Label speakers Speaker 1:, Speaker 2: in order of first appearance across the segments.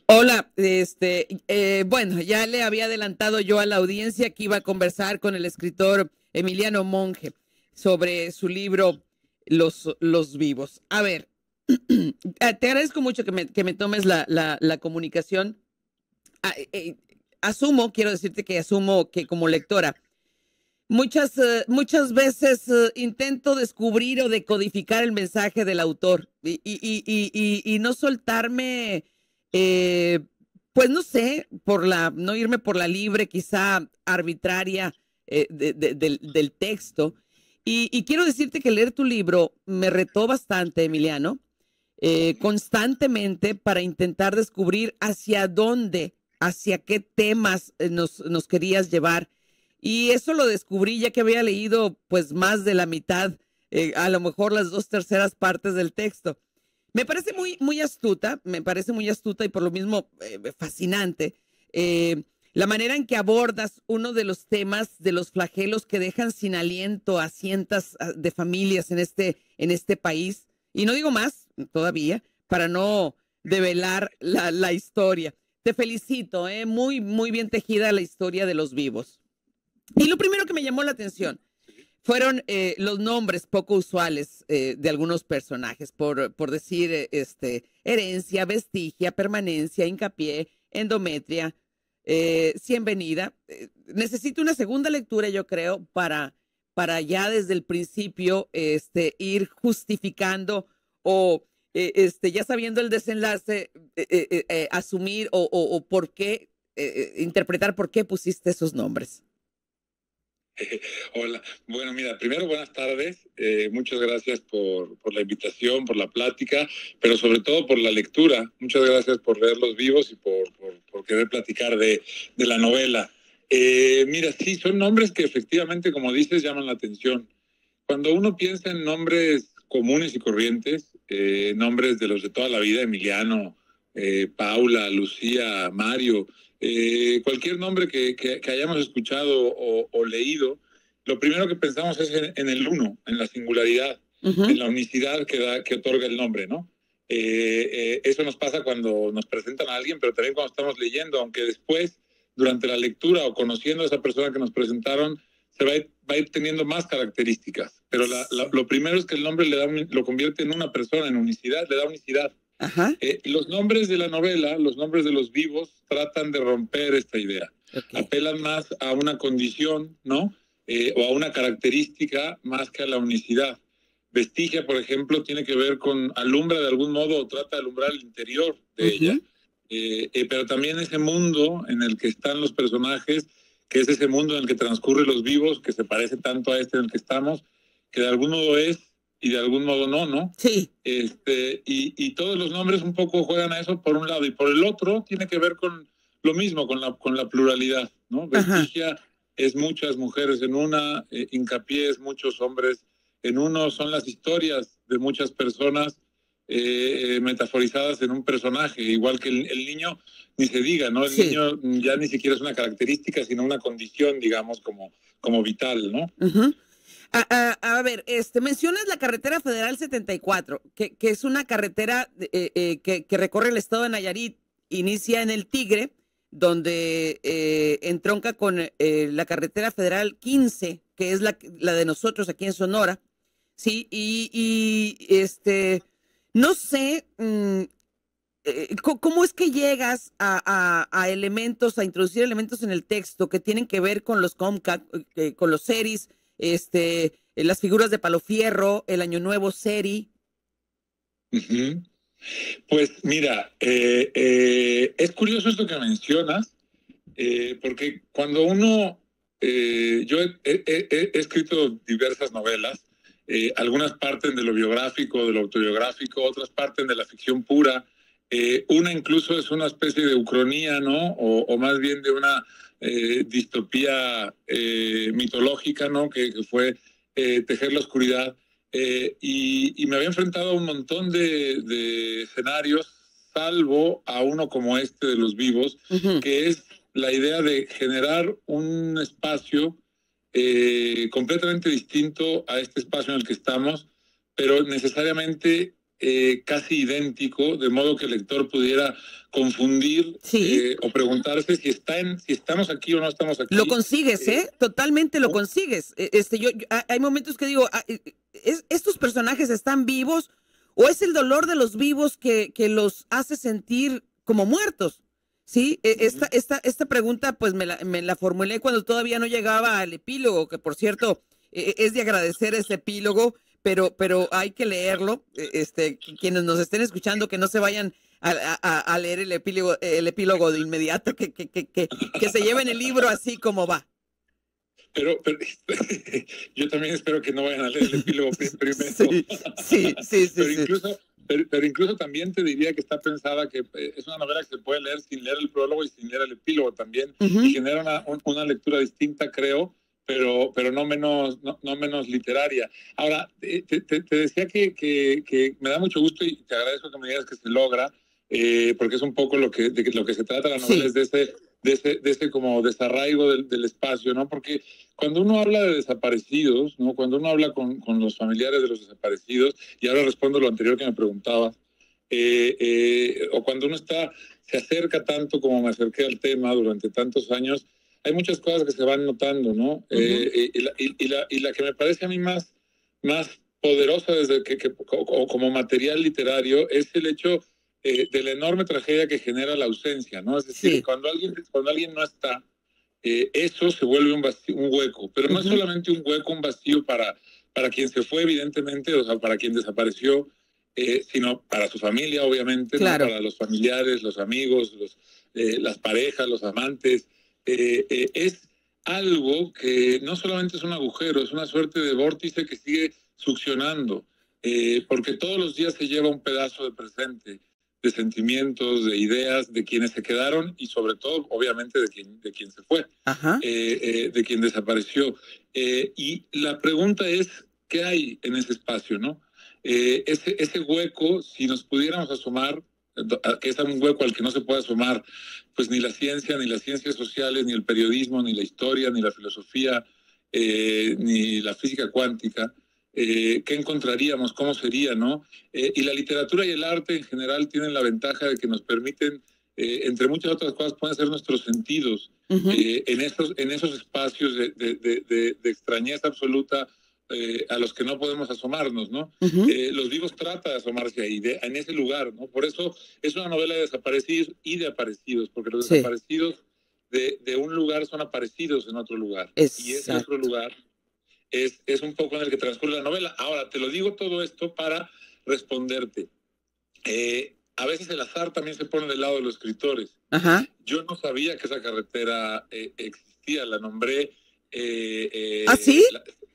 Speaker 1: Hola, bueno, ya le había adelantado yo a la audiencia que iba a conversar con el escritor Emiliano Monge sobre su libro Los Vivos. A ver, te agradezco mucho que me tomes la comunicación. Ah, asumo, quiero decirte que asumo que como lectora, muchas veces intento descubrir o decodificar el mensaje del autor y no soltarme, eh, pues no sé, no irme por la libre, quizá arbitraria del texto. Y quiero decirte que leer tu libro me retó bastante, Emiliano, constantemente para intentar descubrir hacia dónde, hacia qué temas nos querías llevar. Y eso lo descubrí ya que había leído pues más de la mitad, a lo mejor las dos terceras partes del texto. Me parece muy astuta, me parece muy astuta y por lo mismo fascinante, la manera en que abordas uno de los temas de los flagelos que dejan sin aliento a cientos de familias en este país. Y no digo más todavía para no develar la historia. Te felicito, muy bien tejida la historia de los vivos. Y lo primero que me llamó la atención fueron los nombres poco usuales de algunos personajes, por decir herencia, vestigia, permanencia, hincapié, endometria, cien venida. Necesito una segunda lectura, yo creo, para ya desde el principio ir justificando o ya sabiendo el desenlace, asumir o por qué, interpretar por qué pusiste esos nombres.
Speaker 2: Hola, bueno, mira, primero buenas tardes, muchas gracias por la invitación, por la plática, pero sobre todo por la lectura. Muchas gracias por leer Los Vivos y por querer platicar de la novela. Mira, sí, son nombres que efectivamente, como dices, llaman la atención. Cuando uno piensa en nombres comunes y corrientes, nombres de los de toda la vida, Emiliano, Paula, Lucía, Mario, cualquier nombre que hayamos escuchado o leído, lo primero que pensamos es en el uno, en la singularidad, en la unicidad que otorga el nombre, ¿no? Eso nos pasa cuando nos presentan a alguien, pero también cuando estamos leyendo, aunque después, durante la lectura o conociendo a esa persona que nos presentaron, va a ir teniendo más características. Pero lo primero es que el nombre lo convierte en una persona, en unicidad, le da unicidad.
Speaker 1: Ajá.
Speaker 2: Los nombres de la novela, los nombres de los vivos, tratan de romper esta idea.
Speaker 1: Okay.
Speaker 2: Apelan más a una condición, ¿no? O a una característica más que a la unicidad. Vestigia, por ejemplo, tiene que ver con alumbra de algún modo o trata de alumbrar el interior de ella. Pero también ese mundo en el que están los personajes, que es ese mundo en el que transcurren los vivos, que se parece tanto a este en el que estamos, que de algún modo es y de algún modo no, ¿no?
Speaker 1: Sí.
Speaker 2: Y todos los nombres un poco juegan a eso por un lado, y por el otro tiene que ver con lo mismo, con la pluralidad, ¿no? Vestigia es muchas mujeres en una, hincapié es muchos hombres en uno, son las historias de muchas personas metaforizadas en un personaje, igual que el niño, ni se diga, ¿no? El niño ya ni siquiera es una característica, sino una condición, digamos, como vital, ¿no?
Speaker 1: A ver, mencionas la carretera federal 74, que es una carretera que recorre el estado de Nayarit, inicia en el Tigre, donde entronca con la carretera federal 15, que es la de nosotros aquí en Sonora, sí, no sé, ¿cómo es que llegas a elementos, a introducir elementos en el texto que tienen que ver con los Comcat, con los seris, las figuras de Palofierro, el Año Nuevo Seri?
Speaker 2: Pues mira, es curioso esto que mencionas, porque cuando uno, yo he escrito diversas novelas, algunas parten de lo biográfico, de lo autobiográfico, otras parten de la ficción pura, una incluso es una especie de ucronía, ¿no? O más bien de una distopía mitológica, ¿no? Que fue Tejer la oscuridad. Y me había enfrentado a un montón de escenarios, salvo a uno como este de los vivos, que es la idea de generar un espacio completamente distinto a este espacio en el que estamos, pero necesariamente casi idéntico, de modo que el lector pudiera confundir o preguntarse si estamos aquí o no estamos aquí.
Speaker 1: Lo consigues, totalmente lo consigues. Hay momentos que digo, ¿estos personajes están vivos o es el dolor de los vivos que los hace sentir como muertos? Sí, esta pregunta pues me la formulé cuando todavía no llegaba al epílogo, que por cierto es de agradecer ese epílogo, pero hay que leerlo. Quienes nos estén escuchando, que no se vayan a leer el epílogo de inmediato, que se lleven el libro así como va.
Speaker 2: Pero yo también espero que no vayan a leer el epílogo primero.
Speaker 1: Sí.
Speaker 2: Pero incluso también te diría que está pensada que es una novela que se puede leer sin leer el prólogo y sin leer el epílogo también, y genera una lectura distinta, creo, pero no menos literaria. Ahora, te decía que me da mucho gusto y te agradezco que me digas que se logra, porque es un poco lo que se trata la novela, es de ese como desarraigo del espacio, ¿no? Porque cuando uno habla de desaparecidos, ¿no? Cuando uno habla con los familiares de los desaparecidos, y ahora respondo lo anterior que me preguntabas, o cuando uno se acerca tanto como me acerqué al tema durante tantos años, hay muchas cosas que se van notando, ¿no? Y la que me parece a mí más poderosa como material literario es el hecho de la enorme tragedia que genera la ausencia, ¿no? Es decir, cuando alguien no está, eso se vuelve un hueco, pero no es solamente un hueco, un vacío para quien se fue, evidentemente, o sea, para quien desapareció, sino para su familia, obviamente,
Speaker 1: claro,
Speaker 2: ¿no? Para los familiares, los amigos, las parejas, los amantes. Es algo que no solamente es un agujero, es una suerte de vórtice que sigue succionando, porque todos los días se lleva un pedazo de presente, de sentimientos, de ideas, de quienes se quedaron y sobre todo, obviamente, de quien se fue, de quien desapareció. Y la pregunta es, ¿qué hay en ese espacio, no? Ese hueco, si nos pudiéramos asomar, que es un hueco al que no se puede asomar, pues ni la ciencia, ni las ciencias sociales, ni el periodismo, ni la historia, ni la filosofía, ni la física cuántica, ¿qué encontraríamos? ¿Cómo sería, no? Y la literatura y el arte en general tienen la ventaja de que nos permiten, entre muchas otras cosas, pueden ser nuestros sentidos en esos espacios de extrañeza absoluta, a los que no podemos asomarnos, ¿no? Los vivos trata de asomarse ahí, en ese lugar, ¿no? Por eso es una novela de desaparecidos y de aparecidos, porque los desaparecidos de un lugar son aparecidos en otro lugar.
Speaker 1: Exacto.
Speaker 2: Y ese otro lugar es un poco en el que transcurre la novela. Ahora, te lo digo todo esto para responderte. A veces el azar también se pone del lado de los escritores. Yo no sabía que esa carretera existía, la nombré.
Speaker 1: ¿Ah, sí?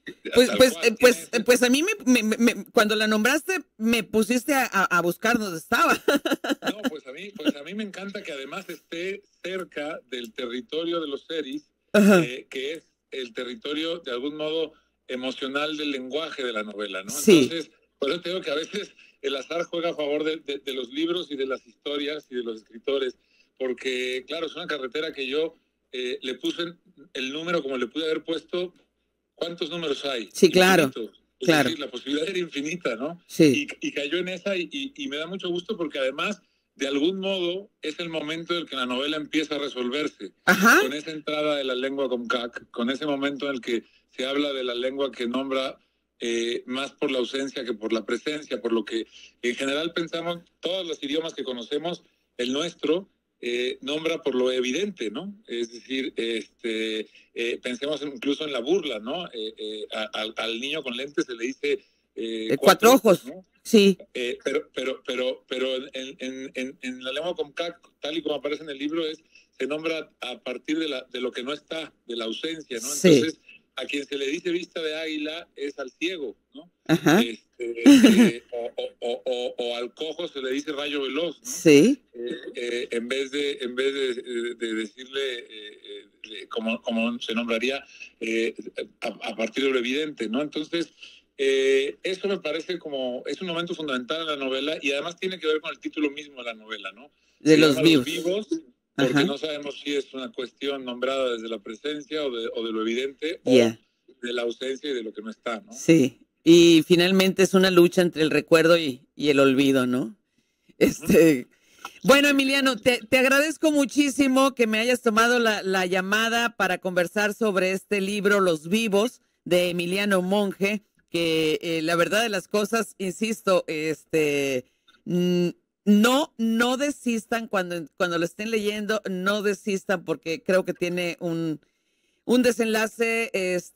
Speaker 1: Pues a mí cuando la nombraste me pusiste a buscar dónde estaba.
Speaker 2: No, pues a mí me encanta que además esté cerca del territorio de los series, que es el territorio de algún modo emocional del lenguaje de la novela, ¿no?
Speaker 1: Sí.
Speaker 2: Entonces, por eso te digo que a veces el azar juega a favor de los libros y de las historias y de los escritores, porque claro, es una carretera que yo le puse el número como le pude haber puesto. ¿Cuántos números hay?
Speaker 1: Sí, claro.
Speaker 2: Infinitos. Es
Speaker 1: claro.
Speaker 2: decir, la posibilidad era infinita, ¿no?
Speaker 1: Sí.
Speaker 2: Y cayó en esa y me da mucho gusto porque además, de algún modo, es el momento en el que la novela empieza a resolverse. Con esa entrada de la lengua Comcac, con ese momento en el que se habla de la lengua que nombra más por la ausencia que por la presencia, por lo que en general pensamos, todos los idiomas que conocemos, el nuestro nombra por lo evidente, ¿no? Es decir, pensemos incluso en la burla, ¿no? Al niño con lentes se le dice
Speaker 1: cuatro ojos, ¿no? Sí.
Speaker 2: Pero en la lengua Comcac, tal y como aparece en el libro, se nombra a partir de lo que no está, de la ausencia, ¿no?
Speaker 1: Sí.
Speaker 2: Entonces, a quien se le dice vista de águila es al ciego, ¿no? O al cojo se le dice rayo veloz, ¿no?
Speaker 1: Sí.
Speaker 2: En vez de decirle como se nombraría a partir de lo evidente, ¿no? Entonces, eso me parece es un momento fundamental en la novela y además tiene que ver con el título mismo de la novela, ¿no?
Speaker 1: De los vivos.
Speaker 2: Porque no sabemos si es una cuestión nombrada desde la presencia o de lo evidente o de la ausencia y de lo que no está, ¿no?
Speaker 1: Sí. y finalmente es una lucha entre el recuerdo y el olvido, ¿no? Bueno, Emiliano, te agradezco muchísimo que me hayas tomado la llamada para conversar sobre este libro, Los Vivos, de Emiliano Monge, que la verdad de las cosas, insisto, no desistan cuando lo estén leyendo, no desistan porque creo que tiene un desenlace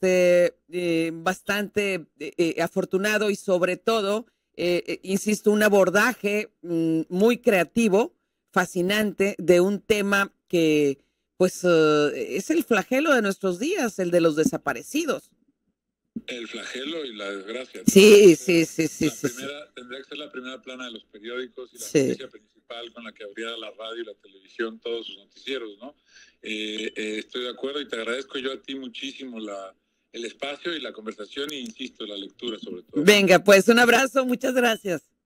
Speaker 1: bastante afortunado y sobre todo, insisto, un abordaje muy creativo, fascinante de un tema que pues es el flagelo de nuestros días, el de los desaparecidos.
Speaker 2: El flagelo y la desgracia.
Speaker 1: Sí, sí, sí, sí, sí.
Speaker 2: Tendría que ser la primera plana de los periódicos y la
Speaker 1: sí.
Speaker 2: noticia principal con la que abría la radio y la televisión todos sus noticieros, ¿no? Estoy de acuerdo y te agradezco yo a ti muchísimo el espacio y la conversación e insisto, la lectura sobre todo.
Speaker 1: Venga, pues un abrazo, muchas gracias.